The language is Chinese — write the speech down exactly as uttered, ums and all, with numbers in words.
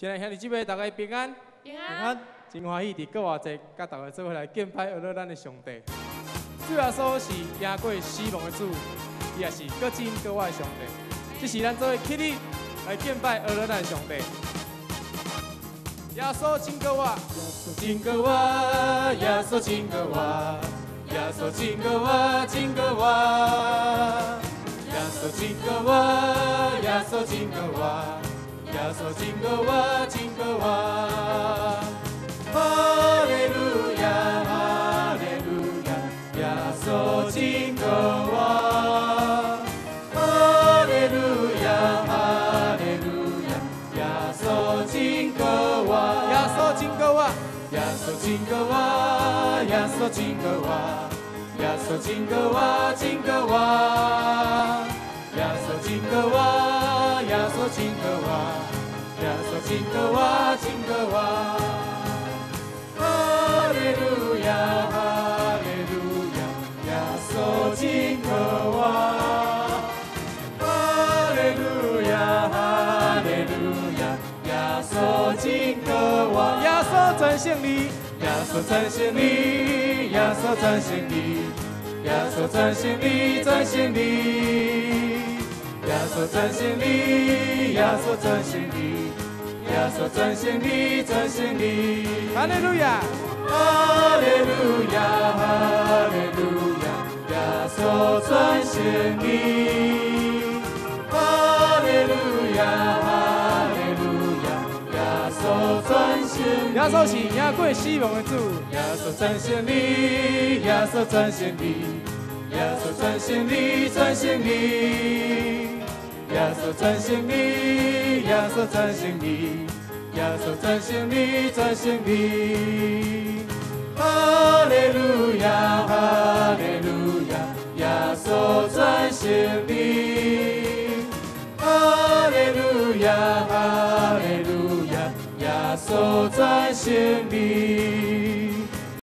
先来兄弟姐妹，大家平安， 平安， 真欢喜伫国外节，甲大家做伙来敬拜阿乐咱的上帝。主耶稣是赢过死亡的主，伊也是搁真搁活的上帝。这是咱做伙起立来敬拜阿乐咱的上帝。耶稣真搁活，真搁活，耶稣真搁活，耶稣真搁活，真搁活，耶稣真搁活，耶稣真搁活。 耶稣真搁活，真搁活，哈利路亚，哈利路亚，耶稣真搁活，哈利路亚，哈利路亚，耶稣真搁活，耶稣真搁活，耶稣真搁活，耶稣真搁活，耶稣真搁活，真搁活，耶稣真搁活，耶稣真搁活。 耶稣真搁活，真搁活，哈利路亚，哈利路亚，耶稣真搁活，哈利路亚，哈利路亚，耶稣真搁活，耶稣真胜利，耶稣真胜利，耶稣真胜利，耶稣真胜利，真胜利。 耶稣真胜利，耶稣真胜利，耶稣真胜利，真胜利。哈利路亚，哈利路亚，哈利路亚，耶稣真胜利。哈利路亚，哈利路亚，耶稣真胜利。耶稣是赢过死亡的主，耶稣真胜利，耶稣真胜利，耶稣真胜利，真胜利。 耶稣真胜利，耶稣真胜利，耶稣真胜利，真胜利。哈利路亚，哈利路亚，耶稣真胜利。哈利路亚，哈利路亚，耶稣真胜利。